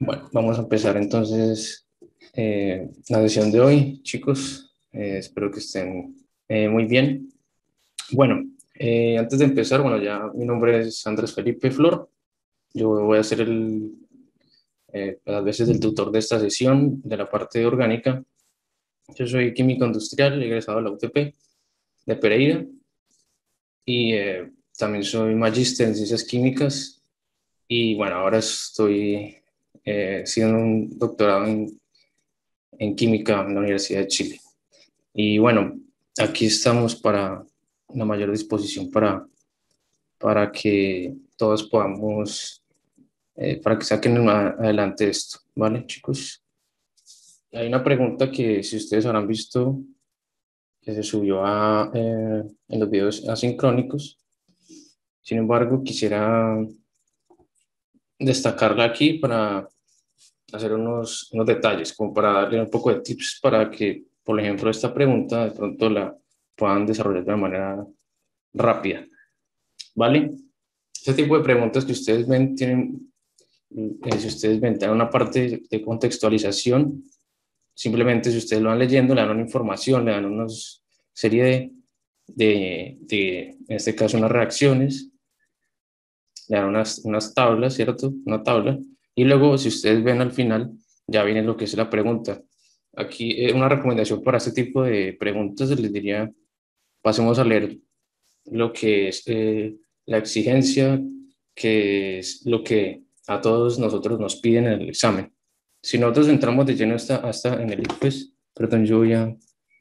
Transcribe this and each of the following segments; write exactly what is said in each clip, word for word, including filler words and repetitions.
Bueno, vamos a empezar entonces eh, la sesión de hoy, chicos. Eh, espero que estén eh, muy bien. Bueno, eh, antes de empezar, bueno, ya mi nombre es Andrés Felipe Flor. Yo voy a ser el, eh, a veces el tutor de esta sesión, de la parte orgánica. Yo soy químico industrial, egresado de la U T P de Pereira y eh, también soy magíster en ciencias químicas. Y bueno, ahora estoy eh, haciendo un doctorado en en química en la Universidad de Chile. Y bueno, aquí estamos para la mayor disposición para, para que todos podamos, eh, para que saquen adelante esto, ¿vale, chicos? Hay una pregunta que si ustedes habrán visto que se subió a, eh, en los videos asincrónicos. Sin embargo, quisiera destacarla aquí para hacer unos, unos detalles, como para darle un poco de tips para que, por ejemplo, esta pregunta de pronto la puedan desarrollar de una manera rápida, ¿vale? Este tipo de preguntas que ustedes ven tienen, eh, si ustedes ven, tienen una parte de contextualización, simplemente si ustedes lo van leyendo, le dan una información, le dan una serie de, de, de, en este caso, unas reacciones, le dan unas, unas tablas, ¿cierto? Una tabla, y luego, si ustedes ven al final, ya viene lo que es la pregunta. Aquí, eh, una recomendación para este tipo de preguntas, les diría, pasemos a leer lo que es eh, la exigencia, que es lo que a todos nosotros nos piden en el examen. Si nosotros entramos de lleno hasta, hasta en el ICFES, perdón, yo ya,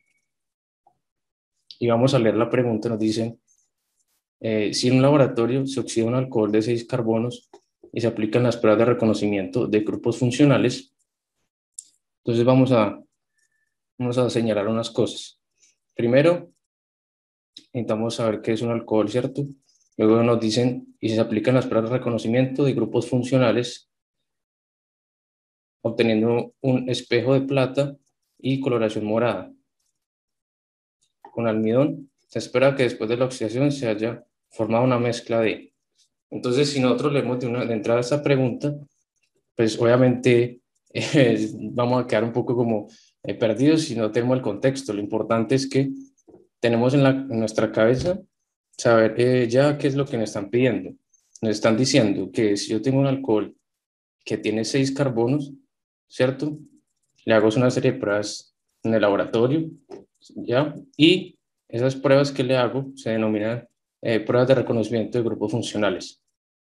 y vamos a leer la pregunta, nos dicen, eh, si en un laboratorio se oxida un alcohol de seis carbonos y se aplican las pruebas de reconocimiento de grupos funcionales, entonces vamos a, vamos a señalar unas cosas. Primero, intentamos saber qué es un alcohol, ¿cierto? Luego nos dicen, y se aplican las pruebas de reconocimiento de grupos funcionales, obteniendo un espejo de plata y coloración morada. Con almidón, se espera que después de la oxidación se haya formado una mezcla de... Entonces, si nosotros leemos de, una, de entrada esta pregunta, pues obviamente eh, vamos a quedar un poco como eh, perdidos si no tenemos el contexto. Lo importante es que tenemos en, la, en nuestra cabeza saber eh, ya qué es lo que nos están pidiendo. Nos están diciendo que si yo tengo un alcohol que tiene seis carbonos, ¿cierto? Le hago una serie de pruebas en el laboratorio, ¿ya? Y esas pruebas que le hago se denominan eh, pruebas de reconocimiento de grupos funcionales.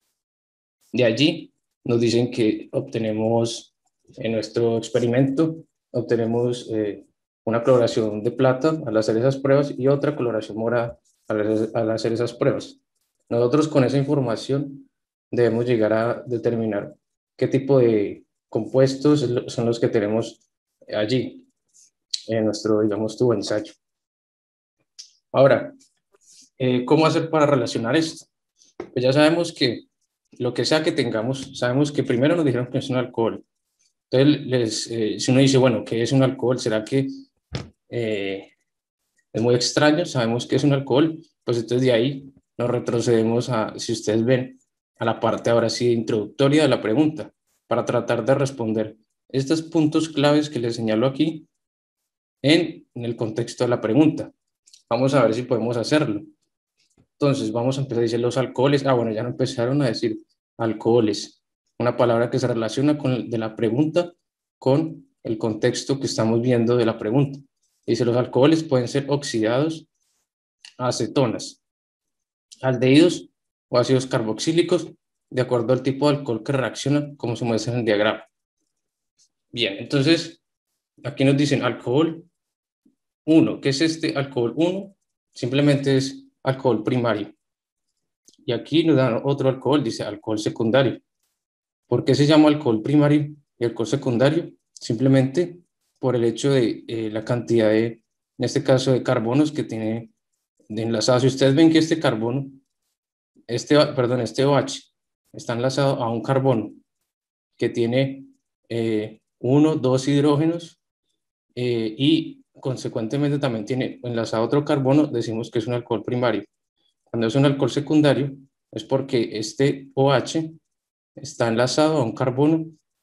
De allí nos dicen que obtenemos, en nuestro experimento, obtenemos eh, una coloración de plata al hacer esas pruebas y otra coloración morada al, al hacer esas pruebas. Nosotros con esa información debemos llegar a determinar qué tipo de compuestos son los que tenemos allí en nuestro, digamos, tubo de ensayo. Ahora, eh, ¿cómo hacer para relacionar esto? Pues ya sabemos que lo que sea que tengamos, sabemos que primero nos dijeron que es un alcohol. Entonces, les, eh, si uno dice, bueno, ¿qué es un alcohol? ¿Será que eh, es muy extraño? Sabemos que es un alcohol, pues entonces de ahí nos retrocedemos a, si ustedes ven, a la parte ahora sí introductoria de la pregunta, para tratar de responder estos puntos claves que les señalo aquí en, en el contexto de la pregunta. Vamos a ver si podemos hacerlo. Entonces, vamos a empezar a decir los alcoholes. Ah, bueno, ya no empezaron a decir alcoholes, una palabra que se relaciona con el, de la pregunta con el contexto que estamos viendo de la pregunta. Dice, los alcoholes pueden ser oxidados a acetonas, aldehídos o ácidos carboxílicos, de acuerdo al tipo de alcohol que reacciona, como se muestra en el diagrama. Bien, entonces, aquí nos dicen alcohol uno. ¿Qué es este alcohol uno? Simplemente es alcohol primario. Y aquí nos dan otro alcohol, dice alcohol secundario. ¿Por qué se llama alcohol primario y alcohol secundario? Simplemente por el hecho de eh, la cantidad de, en este caso, de carbonos que tiene de enlazado. Si ustedes ven que este carbono, este, perdón, este OH está enlazado a un carbono que tiene eh, uno, dos hidrógenos eh, y consecuentemente también tiene enlazado otro carbono, decimos que es un alcohol primario. Cuando es un alcohol secundario es porque este OH está enlazado a un carbono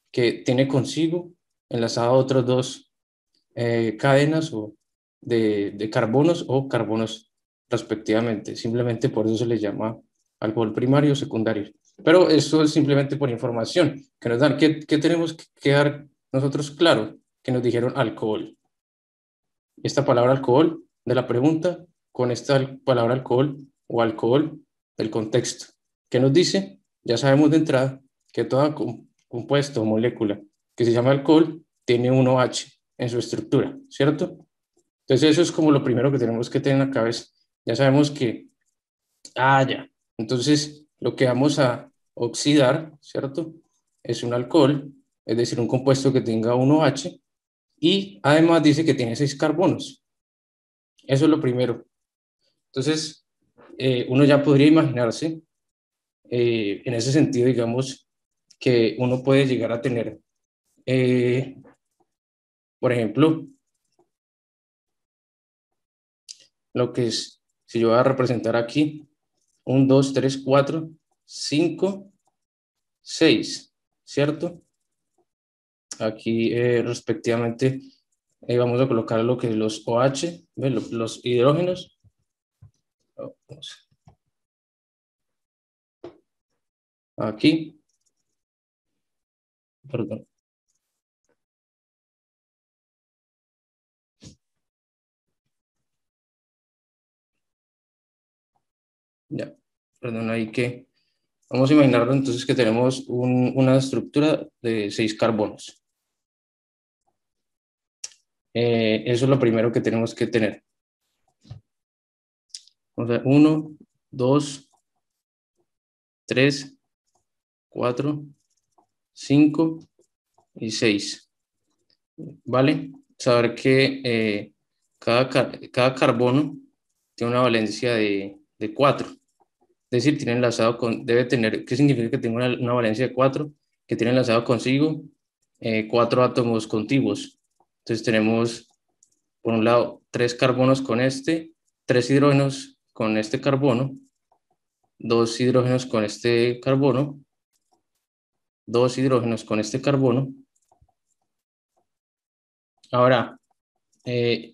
que tiene consigo enlazado otras dos eh, cadenas o de, de carbonos o carbonos respectivamente. Simplemente por eso se les llama alcohol primario o secundario. Pero eso es simplemente por información que nos dan. ¿Qué, qué tenemos que quedar nosotros claro? Que nos dijeron alcohol. Esta palabra alcohol de la pregunta con esta palabra alcohol o alcohol del contexto. ¿Qué nos dice? Ya sabemos de entrada que todo compuesto o molécula que se llama alcohol tiene un OH en su estructura, ¿cierto? Entonces eso es como lo primero que tenemos que tener en la cabeza. Ya sabemos que, ah, ya. Entonces lo que vamos a oxidar, ¿cierto? Es un alcohol, es decir, un compuesto que tenga un OH y además dice que tiene seis carbonos. Eso es lo primero. Entonces, eh, uno ya podría imaginarse, eh, en ese sentido, digamos, que uno puede llegar a tener, eh, por ejemplo, lo que es, si yo voy a representar aquí, un, dos, tres, cuatro, cinco, seis, ¿cierto? Aquí, eh, respectivamente, eh, vamos a colocar lo que es los OH, ¿ves? Los hidrógenos. Aquí, perdón. Ya, perdón, ahí que vamos a imaginarlo entonces que tenemos un, una estructura de seis carbonos. Eh, eso es lo primero que tenemos que tener. O sea, uno, dos, tres, cuatro, cinco y seis. ¿Vale? Saber que eh, cada, cada carbono tiene una valencia de, de cuatro. Es decir, tiene enlazado con, debe tener, ¿qué significa que tenga una, una valencia de cuatro? Que tiene enlazado consigo eh, cuatro átomos contiguos. Entonces tenemos, por un lado, tres carbonos con este, tres hidrógenos con este carbono, dos hidrógenos con este carbono, dos hidrógenos con este carbono. Ahora, eh,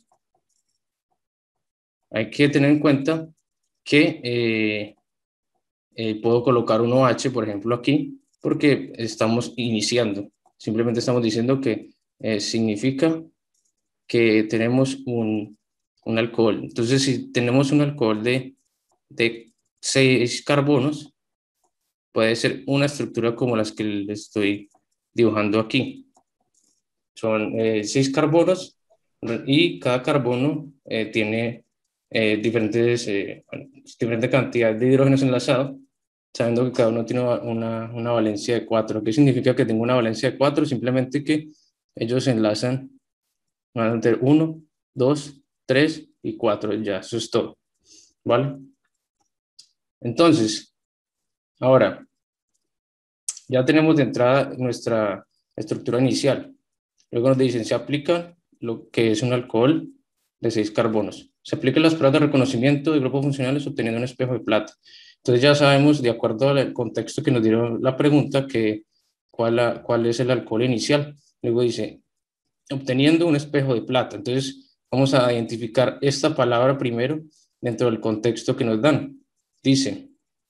hay que tener en cuenta que eh, eh, puedo colocar un OH, por ejemplo, aquí, porque estamos iniciando. Simplemente estamos diciendo que eh, significa que tenemos un, un alcohol. Entonces, si tenemos un alcohol de, de seis carbonos, puede ser una estructura como las que les estoy dibujando aquí. Son eh, seis carbonos y cada carbono eh, tiene eh, diferentes, eh, diferente cantidad de hidrógenos enlazados, sabiendo que cada uno tiene una, una valencia de cuatro. ¿Qué significa que tengo una valencia de cuatro? Simplemente que ellos se enlazan entre uno, dos, tres y cuatro. Ya, eso es todo. ¿Vale? Entonces, ahora, ya tenemos de entrada nuestra estructura inicial. Luego nos dicen, se aplica lo que es un alcohol de seis carbonos. Se aplican las pruebas de reconocimiento de grupos funcionales obteniendo un espejo de plata. Entonces ya sabemos, de acuerdo al contexto que nos dieron la pregunta, que cuál, la, cuál es el alcohol inicial. Luego dice, obteniendo un espejo de plata. Entonces vamos a identificar esta palabra primero dentro del contexto que nos dan. Dice,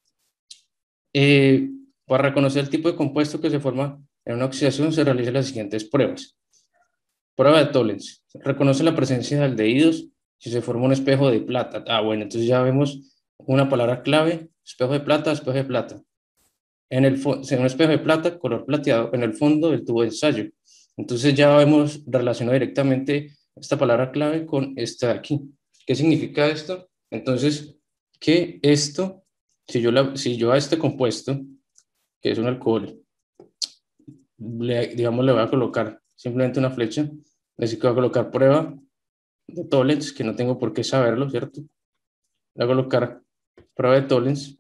eh, para reconocer el tipo de compuesto que se forma en una oxidación se realizan las siguientes pruebas. Prueba de Tollens. Reconoce la presencia de aldehídos si se forma un espejo de plata. Ah, bueno, entonces ya vemos una palabra clave, espejo de plata, espejo de plata. En el en un espejo de plata, color plateado, en el fondo del tubo de ensayo. Entonces ya vemos relacionado directamente esta palabra clave con esta de aquí. ¿Qué significa esto? Entonces, que esto, si yo, la, si yo a este compuesto, que es un alcohol, le, digamos, le voy a colocar simplemente una flecha, así que voy a colocar prueba de Tollens, que no tengo por qué saberlo, ¿cierto? Le voy a colocar prueba de Tollens.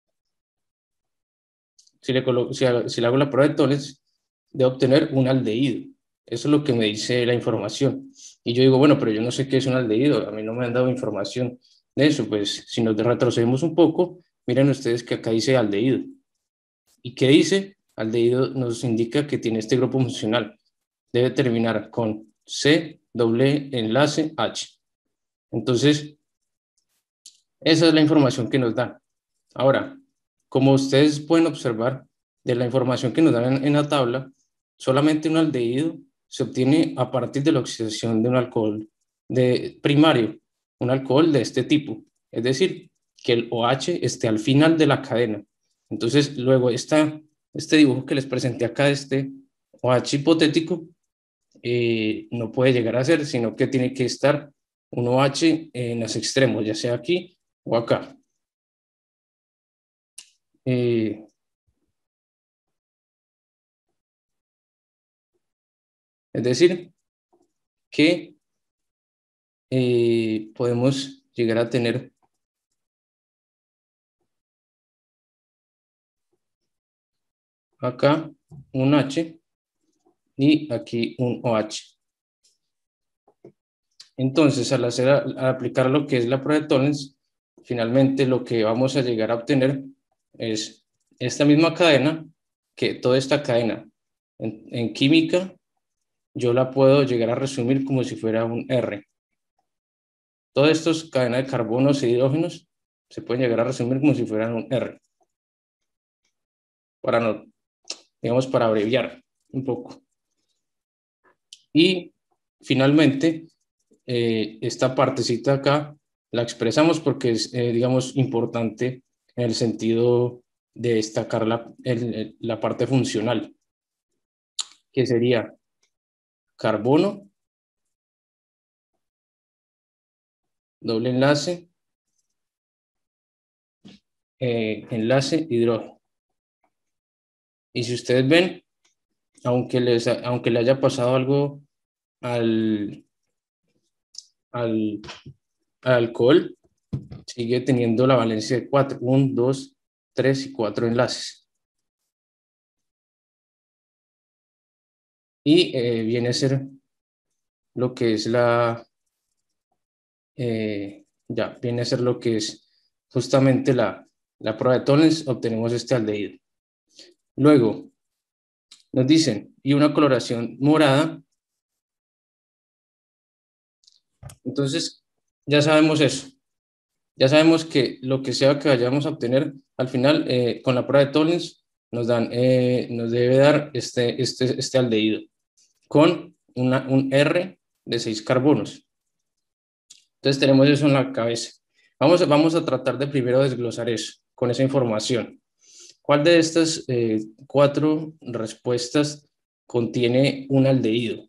Si le, colo si, hago, si le hago la prueba de Tollens, de obtener un aldehído. Eso es lo que me dice la información. Y yo digo, bueno, pero yo no sé qué es un aldehído, a mí no me han dado información de eso. Pues si nos retrocedemos un poco, miren ustedes que acá dice aldehído. ¿Y qué dice? aldehído nos indica que tiene este grupo funcional. Debe terminar con C, doble enlace, H. Entonces, esa es la información que nos da. Ahora, como ustedes pueden observar, de la información que nos dan en, en la tabla, solamente un aldehído se obtiene a partir de la oxidación de un alcohol de, primario, un alcohol de este tipo. Es decir, que el OH esté al final de la cadena. Entonces, luego esta, este dibujo que les presenté acá, este OH hipotético, eh, no puede llegar a ser, sino que tiene que estar un OH en los extremos, ya sea aquí o acá. Eh, es decir, que eh, podemos llegar a tener acá un H y aquí un OH. Entonces, al, hacer, al aplicar lo que es la prueba de Tollens, finalmente lo que vamos a llegar a obtener es esta misma cadena, que toda esta cadena en, en química yo la puedo llegar a resumir como si fuera un R. Todas estas cadenas de carbonos e hidrógenos se pueden llegar a resumir como si fueran un R. Para no, digamos, para abreviar un poco. Y finalmente, eh, esta partecita acá la expresamos porque es, eh, digamos, importante en el sentido de destacar la, el, la parte funcional, que sería carbono, doble enlace, eh, enlace hidrógeno. Y si ustedes ven, aunque, les, aunque le haya pasado algo al, al, al alcohol, sigue teniendo la valencia de cuatro, uno, dos, tres y cuatro enlaces. Y eh, viene a ser lo que es la, eh, ya, viene a ser lo que es justamente la, la prueba de Tollens, obtenemos este aldehído. Luego, nos dicen, y una coloración morada. Entonces, ya sabemos eso. Ya sabemos que lo que sea que vayamos a obtener, al final, eh, con la prueba de Tollens, nos, dan, eh, nos debe dar este, este, este aldehído con una, un R de seis carbonos. Entonces, tenemos eso en la cabeza. Vamos, a, vamos a tratar de primero desglosar eso, con esa información. ¿Cuál de estas eh, cuatro respuestas contiene un aldehído?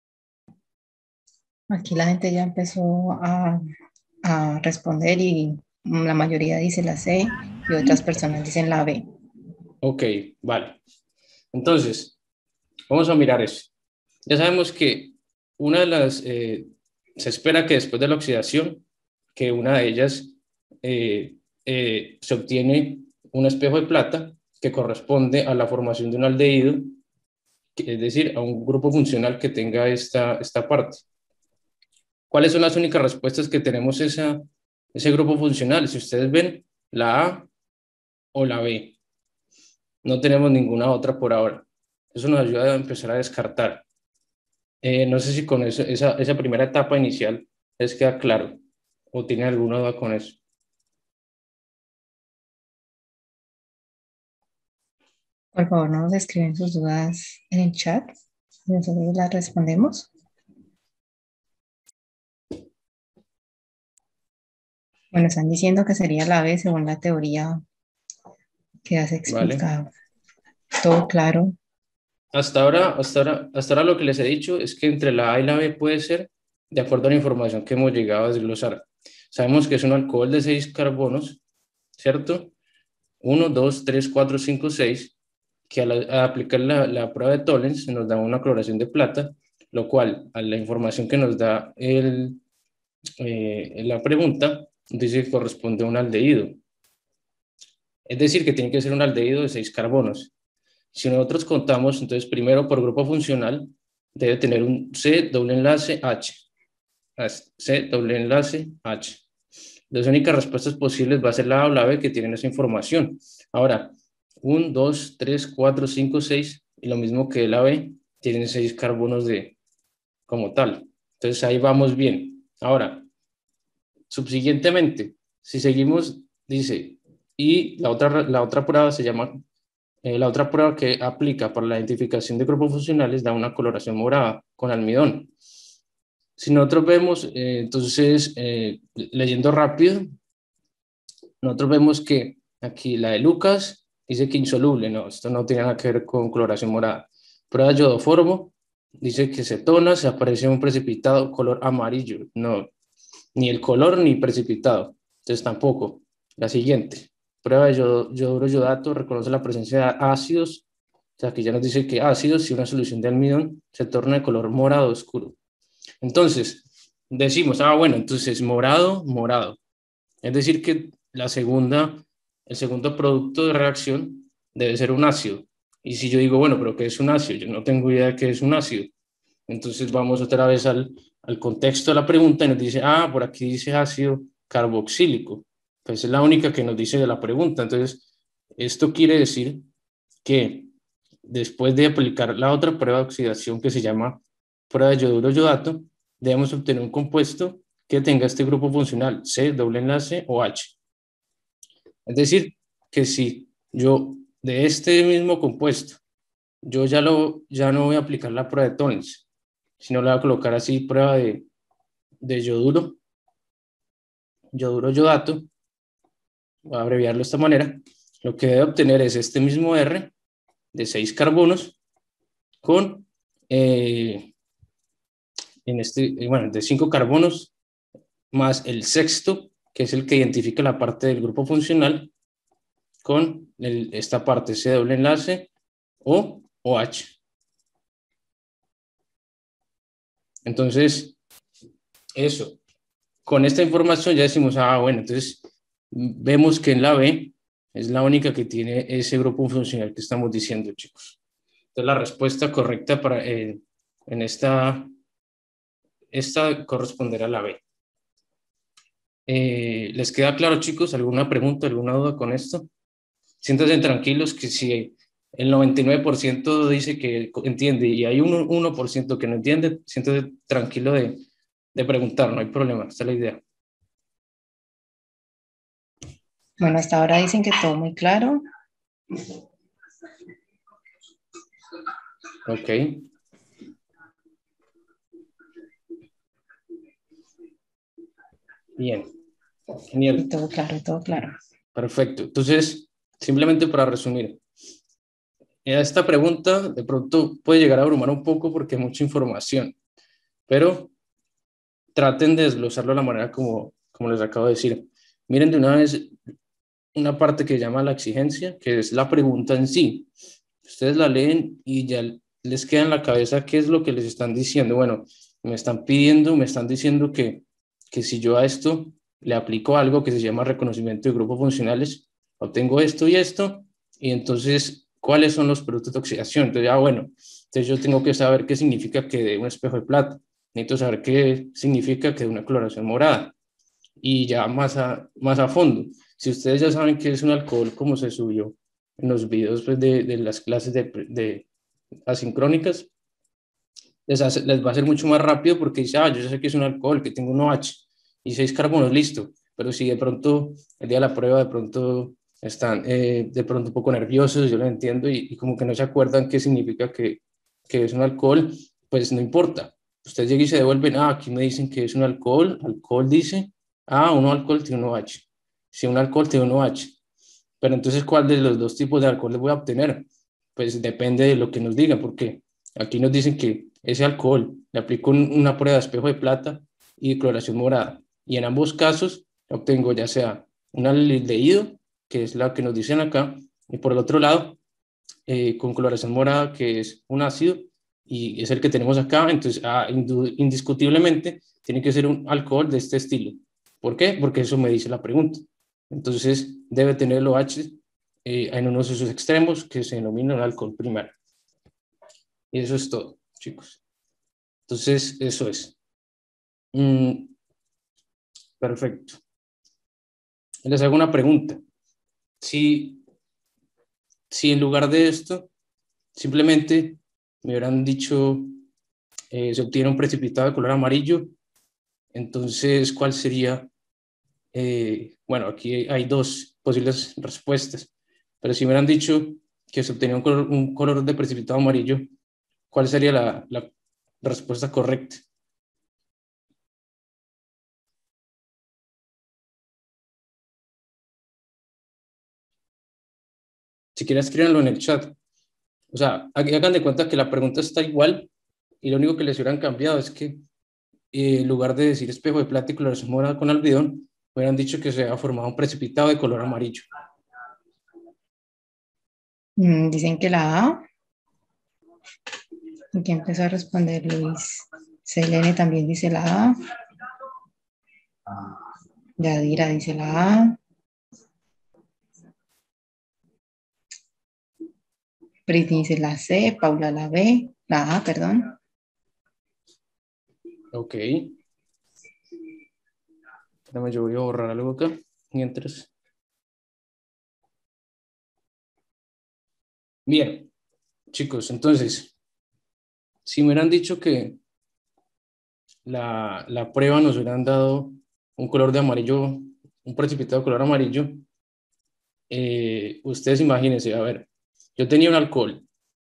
Aquí la gente ya empezó a, a responder y la mayoría dice la C y otras personas dicen la B. Ok, vale. Entonces, vamos a mirar eso. Ya sabemos que una de las, eh, se espera que después de la oxidación, que una de ellas eh, eh, se obtiene un espejo de plata que corresponde a la formación de un aldehído, es decir, a un grupo funcional que tenga esta, esta parte. ¿Cuáles son las únicas respuestas que tenemos esa, ese grupo funcional? Si ustedes ven, la A o la B. No tenemos ninguna otra por ahora. Eso nos ayuda a empezar a descartar. Eh, no sé si con eso, esa, esa primera etapa inicial les queda claro o tiene alguna duda con eso. Por favor, no nos escriben sus dudas en el chat. Nosotros las respondemos. Bueno, están diciendo que sería la B según la teoría que has explicado. ¿Vale? Todo claro. Hasta ahora, hasta ahora, hasta ahora lo que les he dicho es que entre la A y la B puede ser de acuerdo a la información que hemos llegado a desglosar. Sabemos que es un alcohol de seis carbonos, ¿cierto? uno, dos, tres, cuatro, cinco, seis, que al, al aplicar la, la prueba de Tollens nos da una cloración de plata, lo cual a la información que nos da el, eh, la pregunta dice que corresponde a un aldehído. Es decir, que tiene que ser un aldehído de seis carbonos. Si nosotros contamos, entonces primero por grupo funcional, debe tener un C doble enlace H. C doble enlace H. Las únicas respuestas posibles va a ser la A o la B que tienen esa información. Ahora, uno, dos, tres, cuatro, cinco, seis, y lo mismo que el A B, tienen seis carbonos de, como tal. Entonces ahí vamos bien. Ahora, subsiguientemente, si seguimos, dice, y la otra, la otra prueba se llama, eh, la otra prueba que aplica para la identificación de grupos funcionales da una coloración morada con almidón. Si nosotros vemos, eh, entonces, eh, leyendo rápido, nosotros vemos que aquí la de Lucas dice que insoluble, no, esto no tiene nada que ver con coloración morada. Prueba de iodoformo dice que cetona se aparece un precipitado color amarillo, no, ni el color ni precipitado, entonces tampoco. La siguiente, prueba de yoduro yodato reconoce la presencia de ácidos, o sea, que ya nos dice que ácidos si una solución de almidón se torna de color morado oscuro. Entonces, decimos, ah, bueno, entonces morado, morado. Es decir, que la segunda, el segundo producto de reacción debe ser un ácido. Y si yo digo, bueno, pero ¿qué es un ácido? Yo no tengo idea de qué es un ácido. Entonces vamos otra vez al, al contexto de la pregunta y nos dice, ah, por aquí dice ácido carboxílico. Pues es la única que nos dice de la pregunta. Entonces, esto quiere decir que después de aplicar la otra prueba de oxidación que se llama prueba de yoduro yodato, debemos obtener un compuesto que tenga este grupo funcional C, doble enlace o H. Es decir, que si yo de este mismo compuesto, yo ya, lo, ya no voy a aplicar la prueba de Tollens, sino le voy a colocar así prueba de, de yoduro, yoduro yodato, voy a abreviarlo de esta manera, lo que debe obtener es este mismo R de seis carbonos con, eh, en este, bueno, de cinco carbonos más el sexto, que es el que identifica la parte del grupo funcional, con el, esta parte C doble enlace o OH. Entonces, eso. Con esta información ya decimos, ah, bueno, entonces vemos que en la B es la única que tiene ese grupo funcional que estamos diciendo, chicos. Entonces, la respuesta correcta para, eh, en esta, esta corresponderá a la B. Eh, ¿Les queda claro, chicos? ¿Alguna pregunta, alguna duda con esto? Siéntanse tranquilos que si el noventa y nueve por ciento dice que entiende y hay un uno por ciento que no entiende, siéntanse tranquilo de, de preguntar, no hay problema, esta es la idea. Bueno, hasta ahora dicen que todo muy claro. Ok. Bien. Genial. Y todo claro, todo claro. Perfecto. Entonces, simplemente para resumir, esta pregunta de pronto puede llegar a abrumar un poco porque hay mucha información, pero traten de desglosarlo de la manera como, como les acabo de decir. Miren de una vez una parte que llama la exigencia, que es la pregunta en sí. Ustedes la leen y ya les queda en la cabeza qué es lo que les están diciendo. Bueno, me están pidiendo, me están diciendo que, que si yo a esto le aplico algo que se llama reconocimiento de grupos funcionales, obtengo esto y esto, y entonces, ¿cuáles son los productos de oxidación? Entonces, ya, bueno, entonces yo tengo que saber qué significa que de un espejo de plata, necesito saber qué significa que de una coloración morada, y ya más a, más a fondo. Si ustedes ya saben qué es un alcohol, como se subió en los videos pues, de, de las clases de, de asincrónicas, les, hace, les va a ser mucho más rápido porque dice, ah, yo ya sé que es un alcohol, que tengo un OH y seis carbonos, listo. Pero si de pronto, el día de la prueba, de pronto están eh, de pronto un poco nerviosos, yo lo entiendo, y, y como que no se acuerdan qué significa que, que es un alcohol, pues no importa. Ustedes llegan y se devuelven, ah, aquí me dicen que es un alcohol, alcohol dice, ah, un alcohol tiene un OH. Si un alcohol tiene un OH. Pero entonces, ¿cuál de los dos tipos de alcohol les voy a obtener? Pues depende de lo que nos digan, porque aquí nos dicen que ese alcohol le aplico una prueba de espejo de plata y de coloración morada. Y en ambos casos obtengo ya sea un aldehído, que es la que nos dicen acá, y por el otro lado, eh, con coloración morada, que es un ácido, y es el que tenemos acá. Entonces, ah, indiscutiblemente, tiene que ser un alcohol de este estilo. ¿Por qué? Porque eso me dice la pregunta. Entonces, debe tener el OH eh, en uno de sus extremos, que se denomina un alcohol primario. Y eso es todo, chicos. Entonces, eso es. Mm, perfecto. Les hago una pregunta. Si si en lugar de esto, simplemente me hubieran dicho, eh, se obtiene un precipitado de color amarillo, entonces, ¿cuál sería? Eh, bueno, aquí hay dos posibles respuestas, pero si me hubieran dicho que se obtenía un color, un color de precipitado amarillo, ¿cuál sería la, la respuesta correcta? Si quieren, escríbanlo en el chat. O sea, hagan de cuenta que la pregunta está igual y lo único que les hubieran cambiado es que eh, en lugar de decir espejo de plata y coloración morada con almidón, hubieran dicho que se había formado un precipitado de color amarillo. Mm, dicen que la A. ¿Y quién empezó a responder? Luis. Selene también dice la A. Yadira dice la A. Britney dice la C. Paula la B. La A, perdón. Ok. Espérame, yo voy a borrar algo acá mientras. Bien, chicos, entonces, si me hubieran dicho que la, la prueba nos hubieran dado un color de amarillo, un precipitado de color amarillo, eh, ustedes imagínense, a ver, yo tenía un alcohol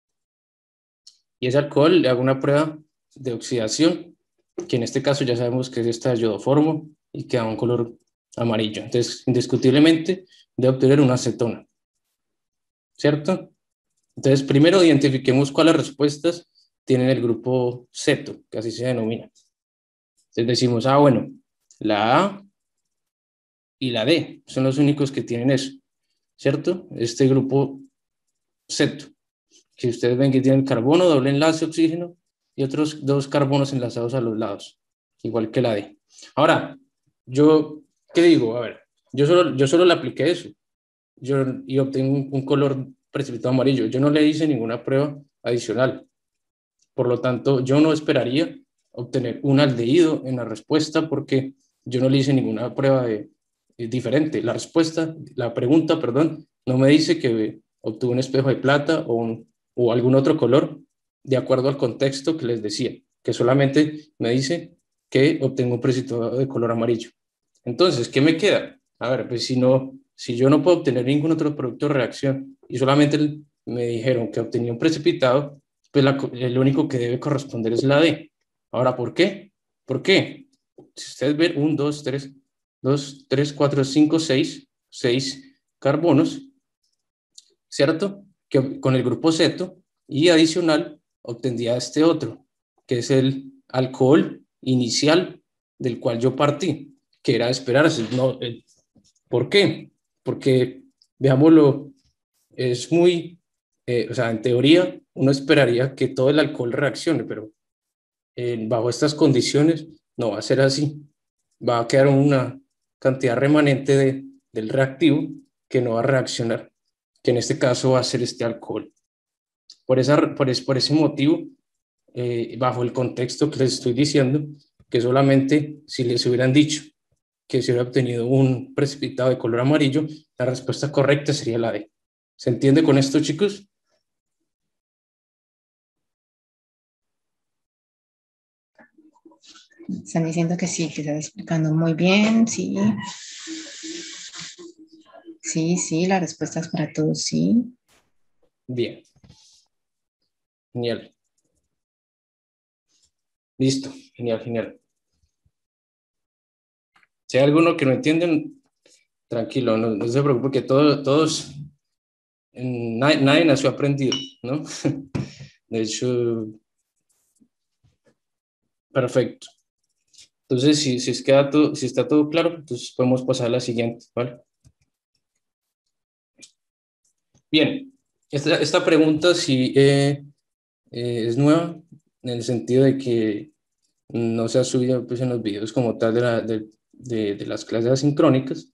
y ese alcohol le hago una prueba de oxidación, que en este caso ya sabemos que es esta iodoformo y que da un color amarillo. Entonces, indiscutiblemente, debe obtener una acetona, ¿cierto? Entonces, primero identifiquemos cuáles respuestas tienen el grupo ceto, que así se denomina. Entonces decimos, ah, bueno, la A y la D son los únicos que tienen eso, ¿cierto? Este grupo ceto, que ustedes ven que tiene el carbono, doble enlace, oxígeno, y otros dos carbonos enlazados a los lados, igual que la D. Ahora, yo, ¿qué digo? A ver, yo solo, yo solo le apliqué eso, yo, y obtengo un, un color precipitado amarillo. Yo no le hice ninguna prueba adicional. Por lo tanto, yo no esperaría obtener un aldehído en la respuesta porque yo no le hice ninguna prueba de, de diferente. La respuesta, la pregunta, perdón, no me dice que obtuve un espejo de plata o, un, o algún otro color de acuerdo al contexto que les decía, que solamente me dice que obtengo un precipitado de color amarillo. Entonces, ¿qué me queda? A ver, pues si, no, si yo no puedo obtener ningún otro producto de reacción y solamente me dijeron que obtenía un precipitado, pues la, el único que debe corresponder es la D. Ahora, ¿por qué? ¿Por qué? Si ustedes ven, uno, dos, tres, dos, tres, cuatro, cinco, seis, seis carbonos, ¿cierto? Que con el grupo ceto y adicional obtendría este otro, que es el alcohol inicial del cual yo partí, que era de esperarse. No, el, ¿por qué? Porque, veámoslo, es muy, eh, o sea, en teoría uno esperaría que todo el alcohol reaccione, pero eh, bajo estas condiciones no va a ser así. Va a quedar una cantidad remanente de, del reactivo que no va a reaccionar, que en este caso va a ser este alcohol. Por, esa, por, es, por ese motivo, eh, bajo el contexto que les estoy diciendo, que solamente si les hubieran dicho que se hubiera obtenido un precipitado de color amarillo, la respuesta correcta sería la D. ¿Se entiende con esto, chicos? Están diciendo que sí, que están explicando muy bien, sí. Sí, sí, la respuesta es para todos, sí. Bien. Genial. Listo. Genial, genial. Si hay alguno que no entienden, tranquilo, no, no se preocupe, que todo, todos, nadie, nadie nació aprendido, ¿no? De hecho, perfecto. Entonces, si, si, es queda todo, si está todo claro, entonces podemos pasar a la siguiente, ¿vale? Bien, esta, esta pregunta sí eh, eh, es nueva, en el sentido de que no se ha subido pues, en los videos como tal de, la, de, de, de las clases asincrónicas.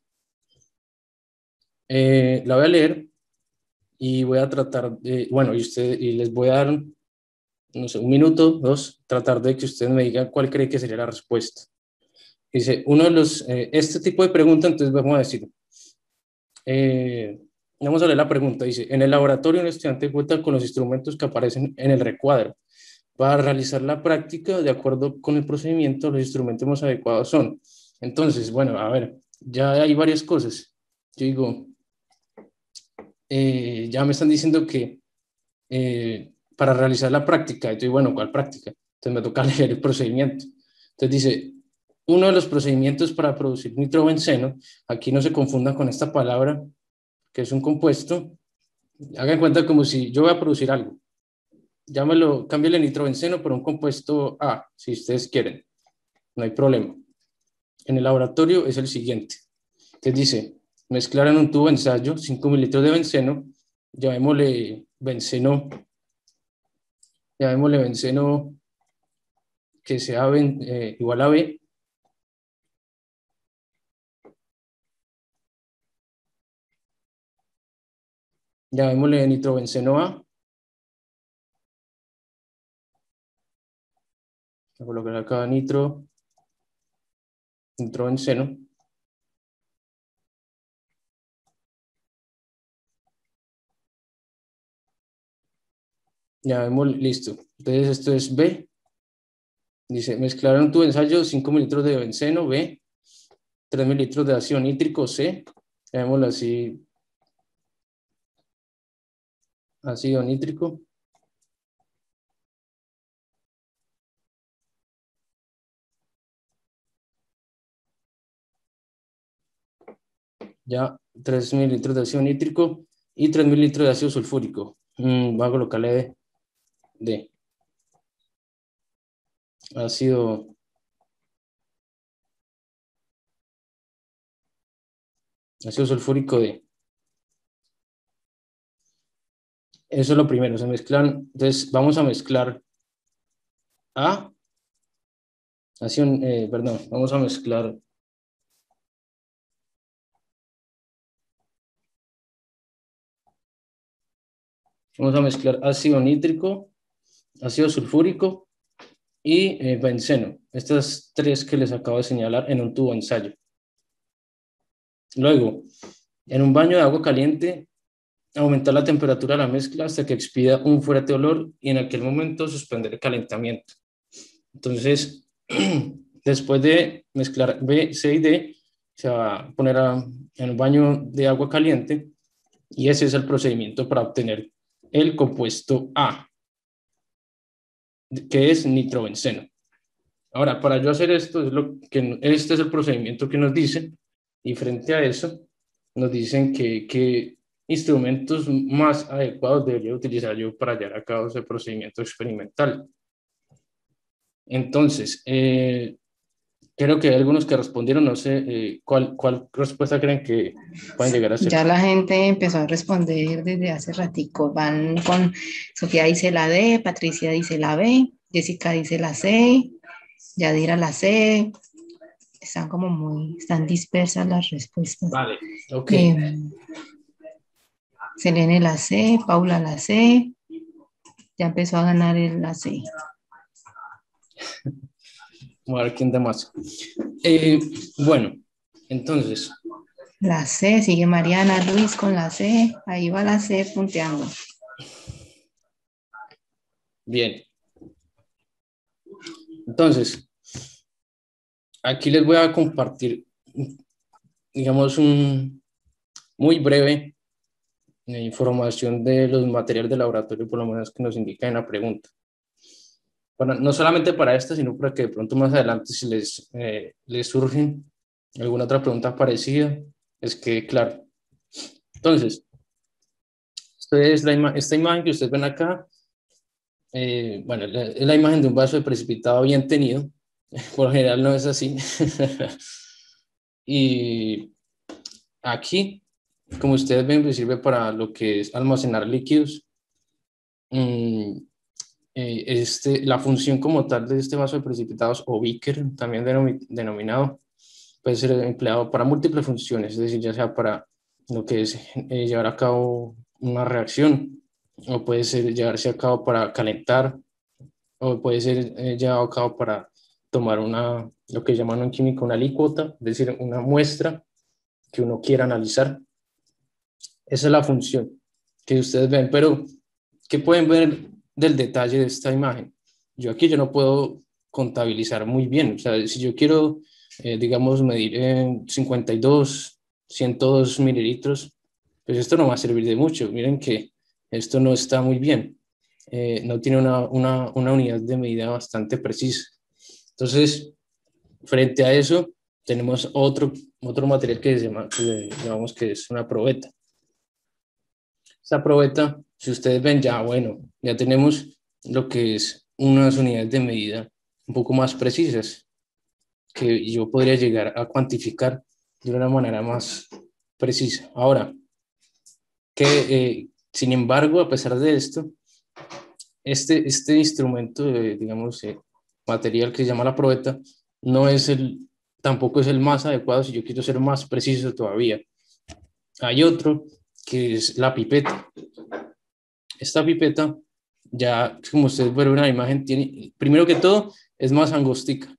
Eh, la voy a leer y voy a tratar de, bueno, y, usted, y les voy a dar, no sé, un minuto, dos, tratar de que ustedes me digan cuál cree que sería la respuesta. Dice, uno de los, eh, este tipo de pregunta, entonces vamos a decir, eh, vamos a leer la pregunta. Dice, en el laboratorio un estudiante cuenta con los instrumentos que aparecen en el recuadro. Para realizar la práctica, de acuerdo con el procedimiento, los instrumentos más adecuados son. Entonces, bueno, a ver, ya hay varias cosas. Yo digo, eh, ya me están diciendo que eh, para realizar la práctica, entonces, bueno, ¿cuál práctica? Entonces me toca leer el procedimiento. Entonces dice, uno de los procedimientos para producir nitrobenceno, aquí no se confunda con esta palabra, que es un compuesto. Hagan cuenta como si yo voy a producir algo. Llámelo, cámbiale nitrobenceno por un compuesto A, si ustedes quieren. No hay problema. En el laboratorio es el siguiente. Entonces dice, mezclar en un tubo de ensayo cinco mililitros de benceno, llamémosle benceno, llamémosle benceno que sea ben, eh, igual a B, llamémosle nitrobenceno A, voy a colocar acá nitro, nitrobenceno, llamémosle, listo. Entonces esto es B, dice mezclar en un tubo de ensayo cinco mililitros de benceno B, tres mililitros de ácido nítrico C, llamémoslo así, ácido nítrico, ya tres mililitros de ácido nítrico y tres mililitros de ácido sulfúrico. Mm, voy a colocarle D, D. Ácido, ácido sulfúrico D. Eso es lo primero, se mezclan. Entonces vamos a mezclar A, ácido, eh, perdón, vamos a mezclar Vamos a mezclar ácido nítrico, ácido sulfúrico y eh, benceno. Estas tres que les acabo de señalar en un tubo de ensayo. Luego, en un baño de agua caliente, aumentar la temperatura de la mezcla hasta que expida un fuerte olor y en aquel momento suspender el calentamiento. Entonces, después de mezclar B, C y D, se va a poner a, en un baño de agua caliente y ese es el procedimiento para obtener el compuesto A, que es nitrobenceno. Ahora, para yo hacer esto, es lo que, este es el procedimiento que nos dicen, y frente a eso, nos dicen que, que instrumentos más adecuados debería utilizar yo para llevar a cabo ese procedimiento experimental. Entonces, eh, creo que hay algunos que respondieron, no sé eh, ¿cuál, cuál respuesta creen que pueden llegar a ser. Ya la gente empezó a responder desde hace ratico. Van con Sofía dice la D, Patricia dice la B, Jessica dice la C, Yadira la C. Están como muy, están dispersas las respuestas. Vale, ok. Eh, Selene la C, Paula la C. Ya empezó a ganar el la C. Vamos a ver quién da más. Eh, bueno, entonces. La C, sigue Mariana Luis con la C. Ahí va la C punteando. Bien. Entonces, aquí les voy a compartir, digamos, un muy breve eh, información de los materiales de laboratorio, por lo menos que nos indica en la pregunta. Bueno, no solamente para esta, sino para que de pronto más adelante si les, eh, les surgen alguna otra pregunta parecida, es que claro. Entonces, esto es la ima esta imagen que ustedes ven acá, eh, bueno, la, es la imagen de un vaso de precipitado bien tenido, por lo general no es así. Y aquí, como ustedes ven, me sirve para lo que es almacenar líquidos. Mm, eh, este, la función como tal de este vaso de precipitados o beaker, también denominado, puede ser empleado para múltiples funciones, es decir, ya sea para lo que es eh, llevar a cabo una reacción, o puede ser llevarse a cabo para calentar, o puede ser eh, llevado a cabo para tomar una, lo que llaman en química una alícuota, es decir, una muestra que uno quiera analizar. Esa es la función que ustedes ven, pero ¿qué pueden ver del detalle de esta imagen? Yo aquí yo no puedo contabilizar muy bien, o sea, si yo quiero, eh, digamos, medir en cincuenta y dos, ciento dos mililitros, pues esto no va a servir de mucho. Miren que esto no está muy bien, eh, no tiene una, una, una unidad de medida bastante precisa. Entonces, frente a eso, tenemos otro, otro material que se llama, que llamamos que es una probeta. Esta probeta, si ustedes ven ya, bueno, ya tenemos lo que es unas unidades de medida un poco más precisas que yo podría llegar a cuantificar de una manera más precisa. Ahora, que eh, sin embargo, a pesar de esto, este, este instrumento, eh, digamos, eh, material que se llama la probeta, no es el, tampoco es el más adecuado si yo quiero ser más preciso todavía. Hay otro que es la pipeta. Esta pipeta, ya como ustedes ven en la imagen, tiene, primero que todo, es más angostica.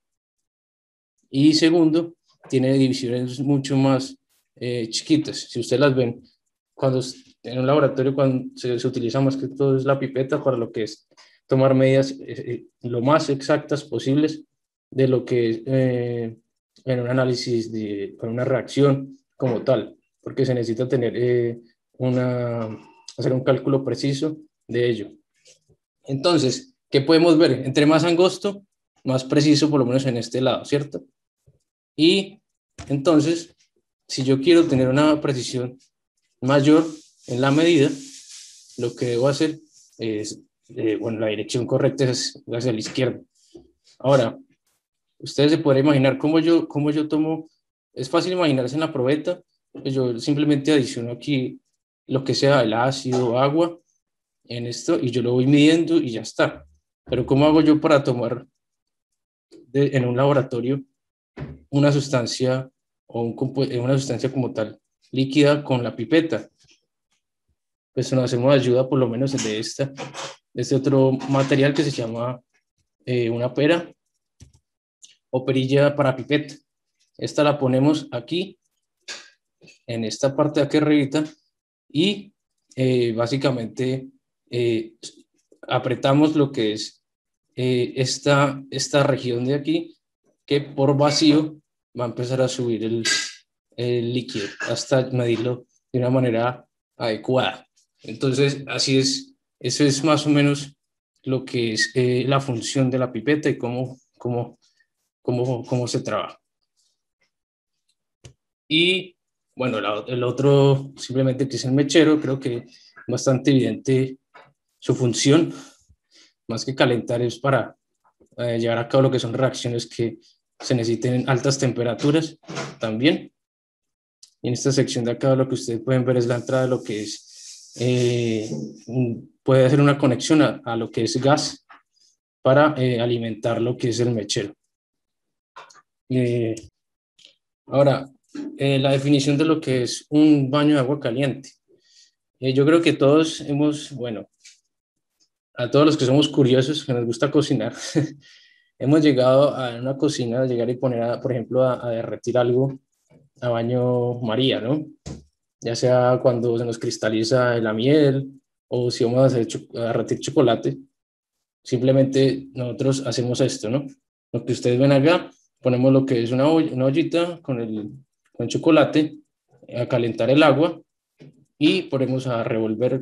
Y segundo, tiene divisiones mucho más eh, chiquitas. Si ustedes las ven, cuando en un laboratorio, cuando se, se utiliza más que todo es la pipeta para lo que es tomar medidas eh, eh, lo más exactas posibles de lo que es eh, en un análisis, de, con una reacción como tal, porque se necesita tener eh, una, hacer un cálculo preciso de ello. Entonces, ¿qué podemos ver? Entre más angosto, más preciso, por lo menos en este lado, ¿cierto? Y entonces, si yo quiero tener una precisión mayor en la medida, lo que debo hacer es, eh, bueno, la dirección correcta es hacia la izquierda. Ahora, ustedes se pueden imaginar cómo yo, cómo yo tomo, es fácil imaginarse en la probeta, pues yo simplemente adiciono aquí lo que sea el ácido, agua, en esto, y yo lo voy midiendo y ya está. Pero ¿cómo hago yo para tomar de, en un laboratorio una sustancia o un, una sustancia como tal líquida con la pipeta? Pues nos hacemos ayuda por lo menos de esta, de este otro material que se llama eh, una pera o perilla para pipeta. Esta la ponemos aquí, en esta parte de aquí arribita, y eh, básicamente eh, apretamos lo que es eh, esta, esta región de aquí, que por vacío va a empezar a subir el, el líquido hasta medirlo de una manera adecuada. Entonces, así es, eso es más o menos lo que es eh, la función de la pipeta y cómo, cómo, cómo, cómo se trabaja. Y bueno, la, el otro simplemente que es el mechero, creo que es bastante evidente su función, más que calentar es para eh, llevar a cabo lo que son reacciones que se necesiten altas temperaturas también. Y en esta sección de acá lo que ustedes pueden ver es la entrada de lo que es, eh, puede hacer una conexión a, a lo que es gas para eh, alimentar lo que es el mechero. Eh, ahora, eh, la definición de lo que es un baño de agua caliente. Eh, yo creo que todos hemos, bueno, a todos los que somos curiosos, que nos gusta cocinar, hemos llegado a una cocina, a llegar y poner, a, por ejemplo, a, a derretir algo a baño María, ¿no? Ya sea cuando se nos cristaliza la miel o si vamos a, hacer a derretir chocolate, simplemente nosotros hacemos esto, ¿no? Lo que ustedes ven acá, ponemos lo que es una, olla, una ollita con el, con el chocolate, a calentar el agua y ponemos a revolver,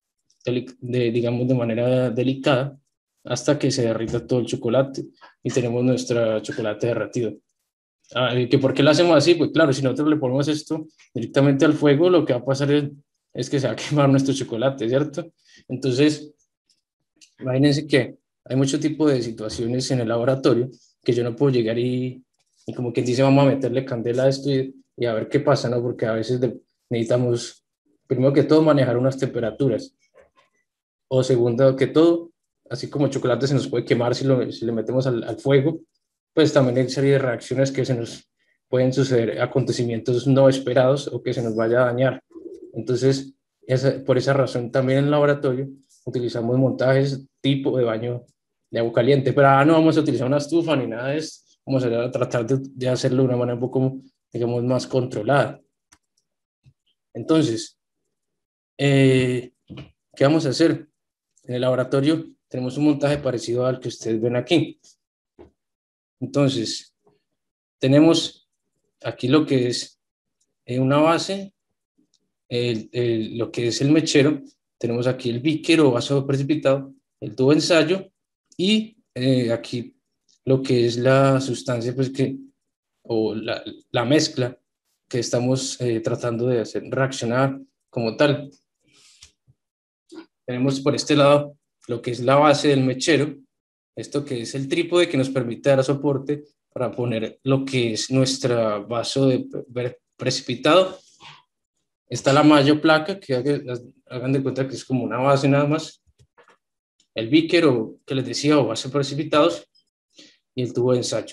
de, digamos, de manera delicada hasta que se derrita todo el chocolate y tenemos nuestro chocolate derretido. Ah, ¿que ¿Por qué lo hacemos así? Pues claro, si nosotros le ponemos esto directamente al fuego, lo que va a pasar es, es que se va a quemar nuestro chocolate, ¿cierto? Entonces, imagínense que hay mucho tipo de situaciones en el laboratorio que yo no puedo llegar y, y como quien dice, vamos a meterle candela a esto y, y a ver qué pasa, ¿no? Porque a veces de, necesitamos, primero que todo, manejar unas temperaturas. O segundo que todo, así como el chocolate se nos puede quemar si, lo, si le metemos al, al fuego, pues también hay serie de reacciones que se nos pueden suceder, acontecimientos no esperados o que se nos vaya a dañar. Entonces, esa, por esa razón también en el laboratorio utilizamos montajes tipo de baño de agua caliente, pero ahora no vamos a utilizar una estufa ni nada de esto, vamos a tratar de, de hacerlo de una manera un poco, digamos, más controlada. Entonces, eh, ¿qué vamos a hacer? En el laboratorio tenemos un montaje parecido al que ustedes ven aquí. Entonces, tenemos aquí lo que es eh, una base, el, el, lo que es el mechero, tenemos aquí el beaker o vaso precipitado, el tubo de ensayo y eh, aquí lo que es la sustancia pues que, o la, la mezcla que estamos eh, tratando de hacer reaccionar como tal. Tenemos por este lado lo que es la base del mechero, esto que es el trípode que nos permite dar soporte para poner lo que es nuestro vaso de precipitado. Está la malla placa, que hagan de cuenta que es como una base nada más. El beaker, o que les decía, o vaso precipitados, y el tubo de ensayo.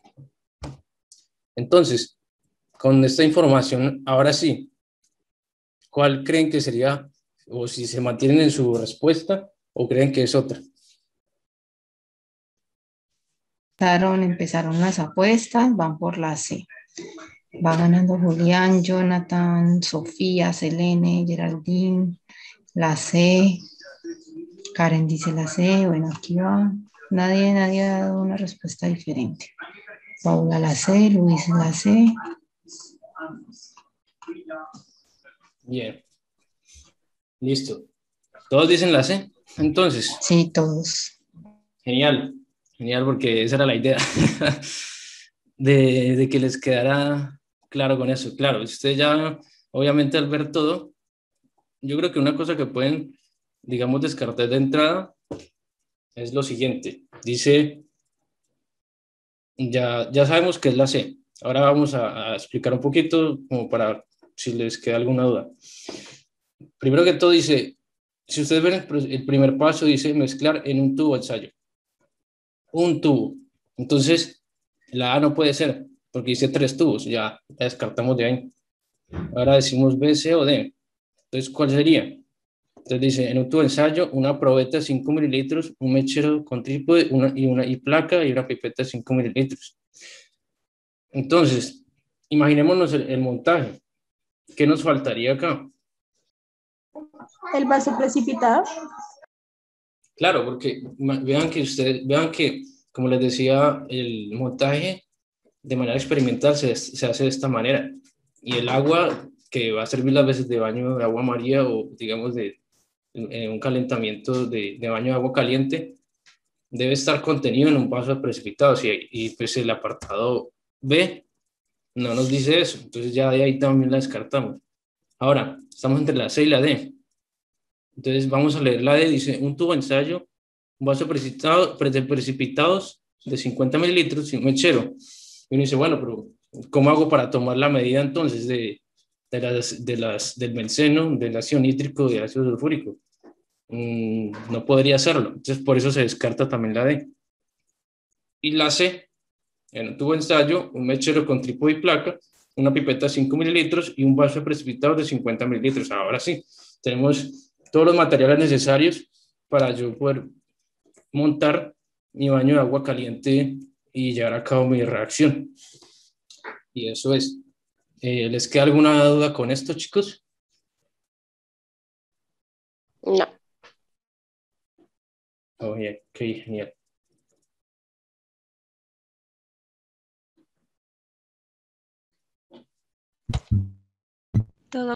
Entonces, con esta información, ahora sí, ¿cuál creen que sería, o si se mantienen en su respuesta, o creen que es otra? Empezaron, empezaron las apuestas, van por la C. Va ganando Julián, Jonathan, Sofía, Selene, Geraldine, la C. Karen dice la C. Bueno, aquí va. Nadie, nadie ha dado una respuesta diferente. Paula la C, Luis la C. Bien. Listo. ¿Todos dicen la C? Entonces. Sí, todos. Genial. Genial, porque esa era la idea. de, de que les quedara claro con eso. Claro, ustedes ya, obviamente, al ver todo, yo creo que una cosa que pueden, digamos, descartar de entrada es lo siguiente. Dice, ya, ya sabemos que es la C. Ahora vamos a, a explicar un poquito como para si les queda alguna duda. Primero que todo dice, si ustedes ven el, el primer paso, dice mezclar en un tubo ensayo. Un tubo. Entonces, la A no puede ser, porque dice tres tubos, ya la descartamos de ahí. Ahora decimos B, C o D. Entonces, ¿cuál sería? Entonces dice, en un tubo de ensayo, una probeta de cinco mililitros, un mechero con trípode una, y una y placa y una pipeta de cinco mililitros. Entonces, imaginémonos el, el montaje. ¿Qué nos faltaría acá? El vaso precipitado. Claro, porque vean que ustedes, vean que, como les decía, el montaje de manera experimental se, se hace de esta manera. Y el agua que va a servir las veces de baño de agua María o digamos de eh, un calentamiento de, de baño de agua caliente, debe estar contenido en un vaso de precipitados y, y pues el apartado B no nos dice eso, entonces ya de ahí también la descartamos. Ahora, estamos entre la C y la D. Entonces vamos a leer la D, dice un tubo de ensayo, un vaso precipitado, de precipitados de cincuenta mililitros y un mechero. Y uno dice, bueno, pero ¿cómo hago para tomar la medida entonces de, de las, de las, del benceno, del ácido nítrico y del ácido sulfúrico? Mm, no podría hacerlo. Entonces, por eso se descarta también la D. Y la C, en un tubo de ensayo, un mechero con trípode y placa, una pipeta de cinco mililitros y un vaso de precipitado de cincuenta mililitros. Ahora sí, tenemos todos los materiales necesarios para yo poder montar mi baño de agua caliente y llevar a cabo mi reacción. Y eso es. Eh, ¿Les queda alguna duda con esto, chicos? No. Oh, yeah. Ok, genial. Todo.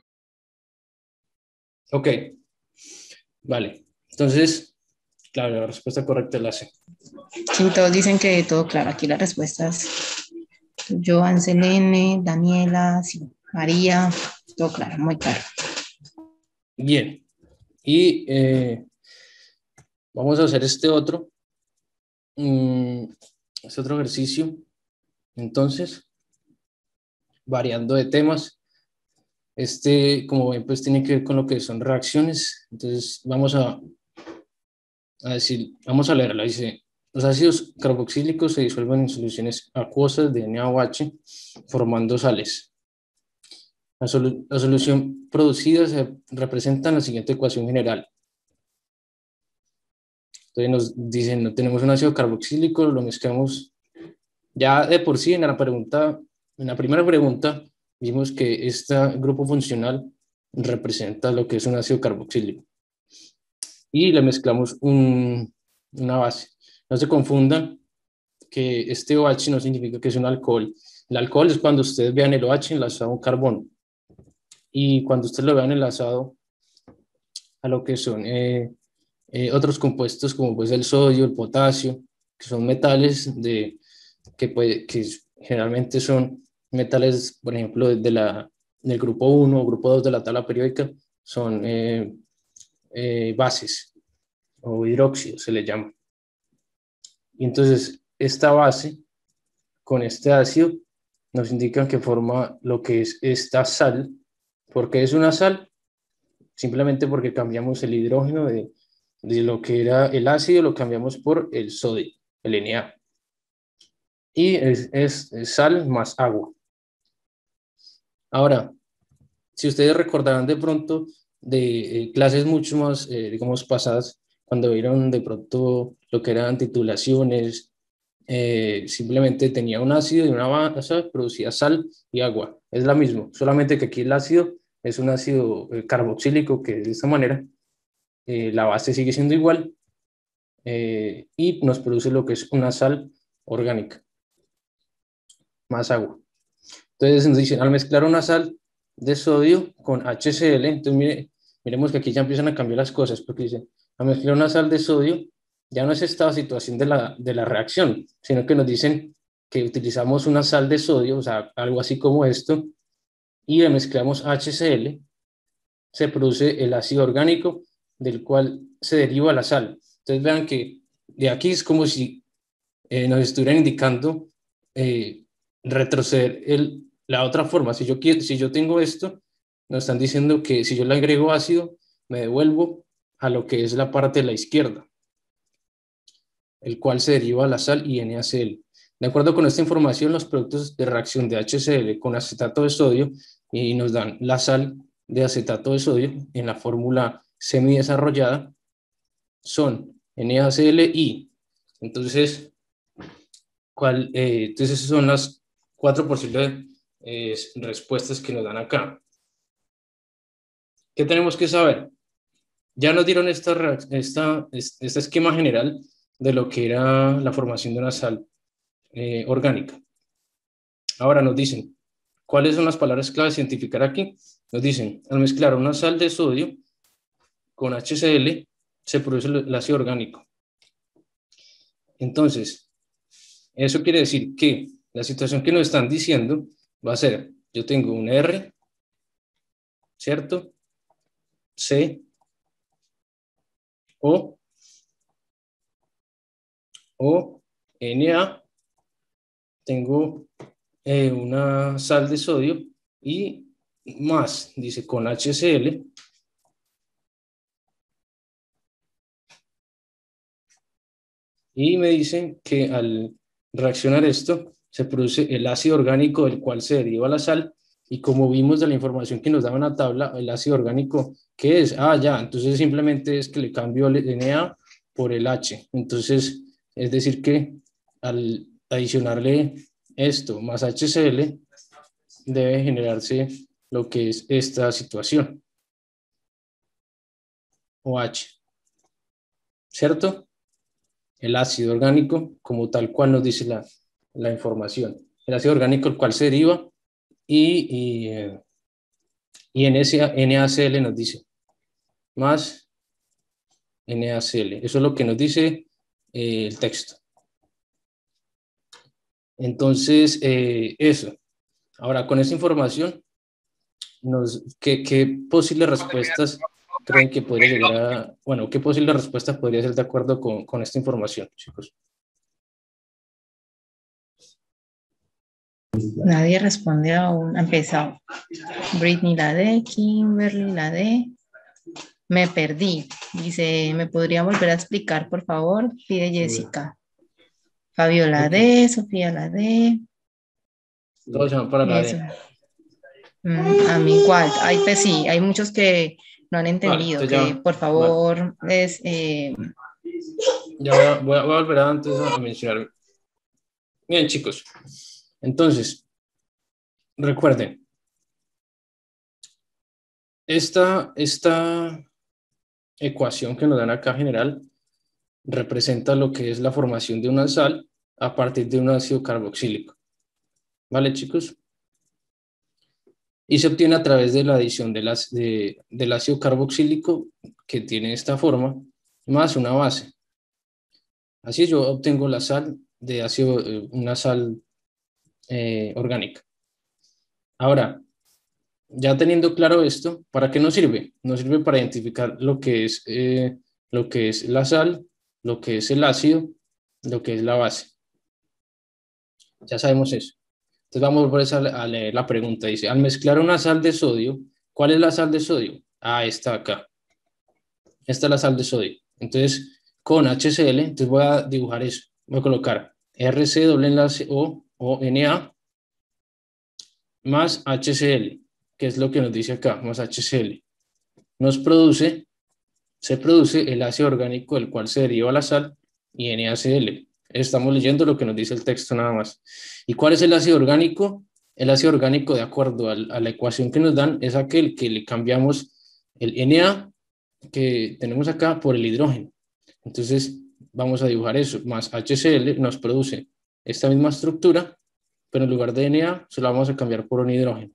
Ok. Vale. Entonces, claro, la respuesta correcta es la C. Sí, todos dicen que todo claro. Aquí las respuestas. Joan, Selene, Daniela, sí, María, todo claro, muy claro. Bien. Y eh, vamos a hacer este otro. Mm, este otro ejercicio. Entonces, variando de temas. Este, como ven, pues tiene que ver con lo que son reacciones. Entonces, vamos a, a decir, vamos a leerla. Dice, los ácidos carboxílicos se disuelven en soluciones acuosas de N A O H formando sales. La, solu la solución producida se representa en la siguiente ecuación general. Entonces nos dicen, no tenemos un ácido carboxílico, lo mezclamos ya de por sí en la pregunta, en la primera pregunta, vimos que este grupo funcional representa lo que es un ácido carboxílico. Y le mezclamos un, una base. No se confundan que este OH no significa que es un alcohol. El alcohol es cuando ustedes vean el OH enlazado a un carbono. Y cuando ustedes lo vean enlazado a lo que son eh, eh, otros compuestos como pues el sodio, el potasio, que son metales de, que, puede, que generalmente son metales, por ejemplo, de la, del grupo uno o grupo dos de la tabla periódica, son eh, eh, bases o hidróxidos se le llama. Y entonces esta base con este ácido nos indica que forma lo que es esta sal. ¿Por qué es una sal? Simplemente porque cambiamos el hidrógeno de, de lo que era el ácido, lo cambiamos por el sodio, el Na. Y es, es, es sal más agua. Ahora, si ustedes recordarán de pronto de eh, clases mucho más, eh, digamos, pasadas, cuando vieron de pronto lo que eran titulaciones, eh, simplemente tenía un ácido y una base, producía sal y agua. Es la misma, solamente que aquí el ácido es un ácido eh, carboxílico, que de esta manera eh, la base sigue siendo igual eh, y nos produce lo que es una sal orgánica, más agua. Entonces nos dicen, al mezclar una sal de sodio con HCl, entonces mire, miremos que aquí ya empiezan a cambiar las cosas, porque dicen, al mezclar una sal de sodio, ya no es esta situación de la, de la reacción, sino que nos dicen que utilizamos una sal de sodio, o sea, algo así como esto, y le mezclamos HCl, se produce el ácido orgánico, del cual se deriva la sal. Entonces vean que de aquí es como si eh, nos estuvieran indicando eh, retroceder el, la otra forma. Si yo, quiero, si yo tengo esto, nos están diciendo que si yo le agrego ácido, me devuelvo a lo que es la parte de la izquierda, el cual se deriva la sal y NaCl. De acuerdo con esta información, los productos de reacción de HCl con acetato de sodio y nos dan la sal de acetato de sodio en la fórmula semidesarrollada son NaCl y entonces ¿Cuál, eh, entonces, esas son las cuatro posibles eh, respuestas que nos dan acá. ¿Qué tenemos que saber? Ya nos dieron esta, esta, este esquema general de lo que era la formación de una sal eh, orgánica. Ahora nos dicen, ¿cuáles son las palabras clave a identificar aquí? Nos dicen, al mezclar una sal de sodio con HCl, se produce el ácido orgánico. Entonces, eso quiere decir que la situación que nos están diciendo va a ser, yo tengo un R, ¿cierto? C, O, O, Na, tengo eh, una sal de sodio y más, dice con HCl, y me dicen que al reaccionar esto se produce el ácido orgánico del cual se deriva la sal, y como vimos de la información que nos daba en la tabla, el ácido orgánico, ¿qué es? Ah, ya, entonces simplemente es que le cambio el Na por el H, entonces es decir que al adicionarle esto más HCl debe generarse lo que es esta situación, OH, ¿cierto? El ácido orgánico como tal cual nos dice la, la información. El ácido orgánico el cual se deriva y, y, eh, y en ese NaCl nos dice más NaCl. Eso es lo que nos dice eh, el texto. Entonces, eh, eso. Ahora, con esta información, nos, ¿qué, qué posibles respuestas creen que podría llegar a, bueno, qué posibles respuestas podría ser de acuerdo con, con esta información, chicos? Nadie responde aún. Ha empezado. Britney la D, Kimberly la D. Me perdí. Dice, ¿me podría volver a explicar, por favor? Pide Jessica. Fabio la Okay. D, Sofía la D. Todos se van para la Eso. D. Mm, a mí igual. Hay, pues sí, hay muchos que no han Vale, entendido, entonces que ya, por vale. favor es... Eh, Ya voy a, voy a, voy a volver a, antes a mencionar. Bien, chicos. Entonces, recuerden, esta, esta ecuación que nos dan acá general representa lo que es la formación de una sal a partir de un ácido carboxílico. ¿Vale, chicos? Y se obtiene a través de la adición de las, de, del ácido carboxílico, que tiene esta forma, más una base. Así yo obtengo la sal de ácido, una sal eh, orgánica. Ahora, ya teniendo claro esto, ¿para qué nos sirve? Nos sirve para identificar lo que es, eh, lo que es la sal, lo que es el ácido, lo que es la base. Ya sabemos eso. Entonces vamos a leer la pregunta. Dice, al mezclar una sal de sodio, ¿cuál es la sal de sodio? Ah, esta acá. Esta es la sal de sodio. Entonces, con H C L, entonces voy a dibujar eso. Voy a colocar R C doble enlace O, o N A, más H C L, que es lo que nos dice acá, más H C L. Nos produce, se produce el ácido orgánico del cual se deriva la sal y N A C L. Estamos leyendo lo que nos dice el texto nada más. ¿Y cuál es el ácido orgánico? El ácido orgánico, de acuerdo al, a la ecuación que nos dan, es aquel que le cambiamos el N A que tenemos acá por el hidrógeno. Entonces vamos a dibujar eso, más H C L nos produce esta misma estructura, pero en lugar de N A se lo vamos a cambiar por un hidrógeno.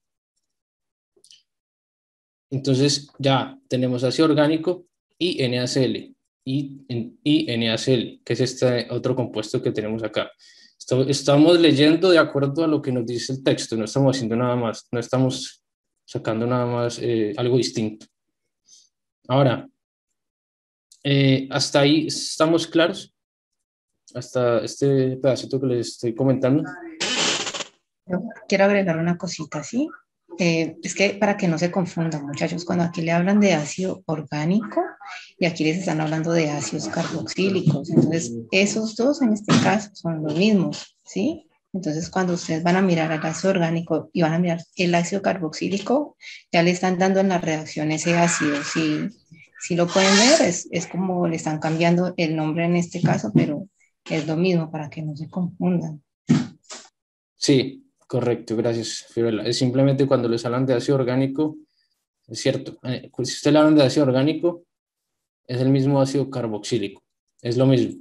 Entonces ya tenemos ácido orgánico y N A C L y, y N A C L, que es este otro compuesto que tenemos acá. Estamos leyendo de acuerdo a lo que nos dice el texto, no estamos haciendo nada más, no estamos sacando nada más, eh, algo distinto. Ahora, eh, hasta ahí estamos claros, hasta este pedacito que les estoy comentando. Yo quiero agregar una cosita, ¿sí? Eh, es que para que no se confundan, muchachos, cuando aquí le hablan de ácido orgánico y aquí les están hablando de ácidos carboxílicos, entonces esos dos en este caso son los mismos, ¿sí? Entonces cuando ustedes van a mirar al ácido orgánico y van a mirar el ácido carboxílico, ya le están dando en la reacción ese ácido, ¿sí? Si lo pueden ver, es, es como le están cambiando el nombre en este caso, pero es lo mismo para que no se confundan. Sí, correcto, gracias, Fiorella. Es simplemente cuando les hablan de ácido orgánico, es cierto, eh, si usted le hablan de ácido orgánico, es el mismo ácido carboxílico, es lo mismo.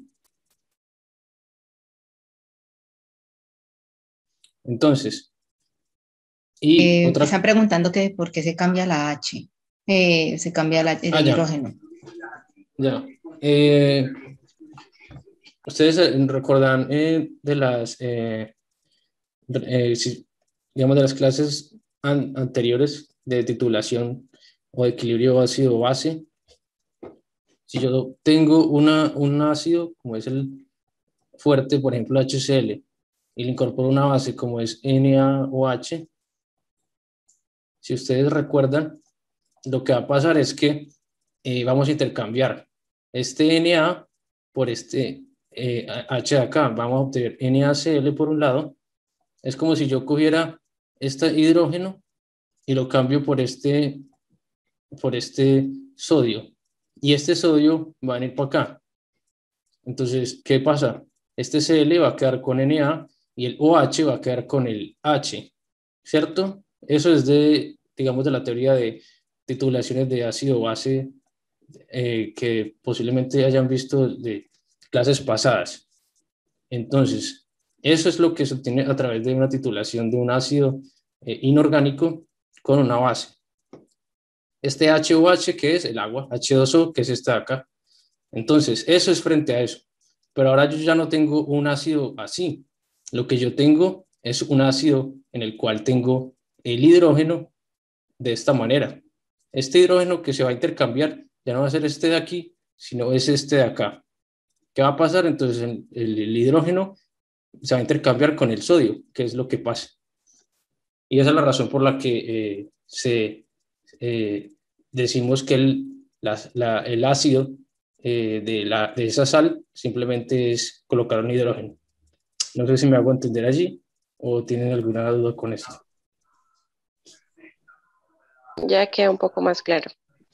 Entonces, y Eh, otra... están preguntando que por qué se cambia la H, eh, se cambia la, el ah, ya. hidrógeno. Ya. Eh, ustedes recordan eh, de las, eh, eh, si, digamos, de las clases an anteriores de titulación o de equilibrio ácido-base. Si yo tengo una, un ácido, como es el fuerte, por ejemplo, H C L, y le incorporo una base como es N A O H, si ustedes recuerdan, lo que va a pasar es que eh, vamos a intercambiar este N A por este eh, H de acá. Vamos a obtener N A C L por un lado. Es como si yo cogiera este hidrógeno y lo cambio por este, por este sodio. Y este sodio va a venir para acá. Entonces, ¿qué pasa? Este C L va a quedar con N A y el O H va a quedar con el H, ¿cierto? Eso es de, digamos, de la teoría de titulaciones de ácido base eh, que posiblemente hayan visto de clases pasadas. Entonces, eso es lo que se obtiene a través de una titulación de un ácido eh, inorgánico con una base. Este H O H, que es el agua, H dos O, que es esta de acá. Entonces, eso es frente a eso. Pero ahora yo ya no tengo un ácido así. Lo que yo tengo es un ácido en el cual tengo el hidrógeno de esta manera. Este hidrógeno que se va a intercambiar ya no va a ser este de aquí, sino es este de acá. ¿Qué va a pasar? Entonces el, el hidrógeno se va a intercambiar con el sodio, que es lo que pasa. Y esa es la razón por la que eh, se, eh, decimos que el, la, la, el ácido eh, de, la, de esa sal simplemente es colocar un hidrógeno. No sé si me hago entender allí o tienen alguna duda con esto. Ya queda un poco más claro.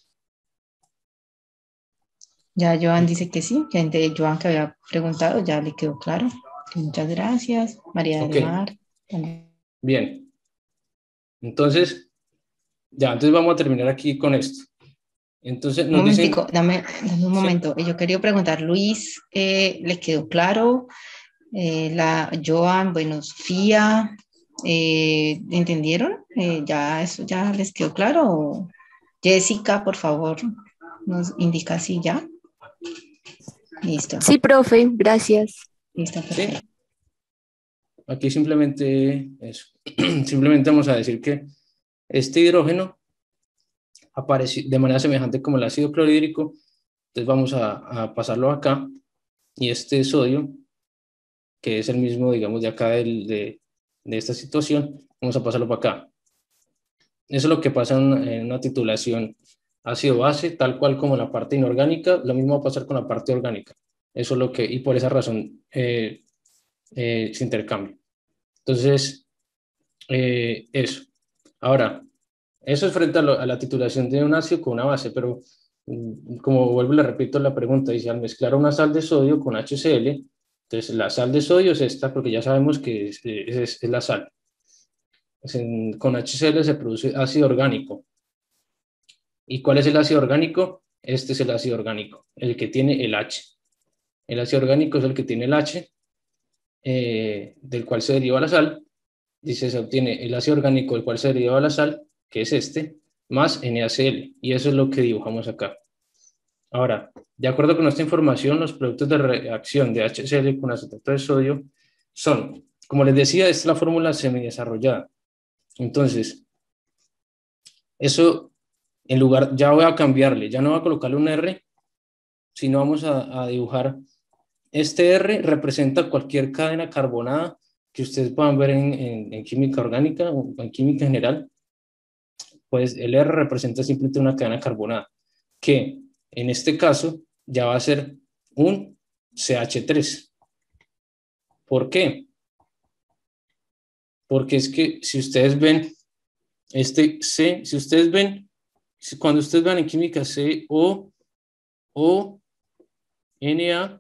Ya Joan dice que sí, que de Joan que había preguntado ya le quedó claro. Muchas gracias, María del Okay. Mar. Bien. Entonces, Ya, entonces vamos a terminar aquí con esto. Entonces Un nos dicen... momentico, dame, dame un Sí. momento. Yo quería preguntar, Luis, eh, ¿le quedó claro? Eh, la Joan, bueno, Sofía, eh, ¿entendieron? Eh, ¿ya eso ya les quedó claro? Jessica, por favor, nos indica si ya. Listo, Sí, profe, gracias. listo, Sí, perfecto. aquí simplemente eso. Simplemente vamos a decir que este hidrógeno aparece de manera semejante como el ácido clorhídrico. Entonces vamos a, a pasarlo acá. Y este sodio, que es el mismo, digamos, de acá del, de, de esta situación, vamos a pasarlo para acá. Eso es lo que pasa en, en una titulación ácido-base, tal cual como la parte inorgánica. Lo mismo va a pasar con la parte orgánica. Eso es lo que, y por esa razón eh, eh, se intercambia. Entonces, eh, eso. Ahora, eso es frente a, lo, a la titulación de un ácido con una base, pero mm, como vuelvo y le repito la pregunta, dice, al mezclar una sal de sodio con HCl, entonces la sal de sodio es esta, porque ya sabemos que es, es, es la sal. Es en, con HCl se produce ácido orgánico. ¿Y cuál es el ácido orgánico? Este es el ácido orgánico, el que tiene el H. El ácido orgánico es el que tiene el H, eh, del cual se deriva la sal. Dice, se obtiene el ácido orgánico del cual se deriva la sal, que es este, más NaCl, y eso es lo que dibujamos acá. Ahora, de acuerdo con esta información, los productos de reacción de HCl con acetato de sodio son, como les decía, esta es la fórmula semidesarrollada. Entonces, eso, en lugar, ya voy a cambiarle, ya no voy a colocarle un R, sino vamos a, a dibujar, este R representa cualquier cadena carbonada que ustedes puedan ver en, en, en química orgánica o en química general. Pues el R representa simplemente una cadena carbonada, que en este caso ya va a ser un C H tres. ¿Por qué? Porque es que si ustedes ven este C, si ustedes ven, cuando ustedes van en química C O O N A,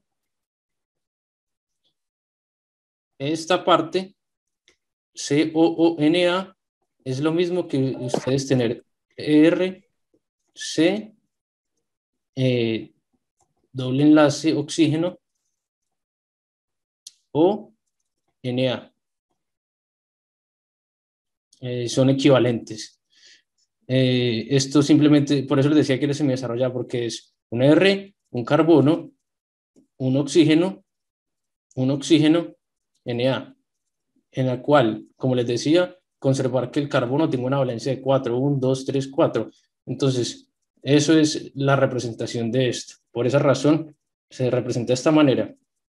esta parte C O O N A es lo mismo que ustedes tener R, C, eh, doble enlace oxígeno o Na. Eh, son equivalentes. Eh, esto simplemente, por eso les decía que era semidesarrollado, porque es un R, un carbono, un oxígeno, un oxígeno, Na, en la cual, como les decía, conservar que el carbono tenga una valencia de cuatro, uno, dos, tres, cuatro. Entonces, eso es la representación de esto. Por esa razón, se representa de esta manera.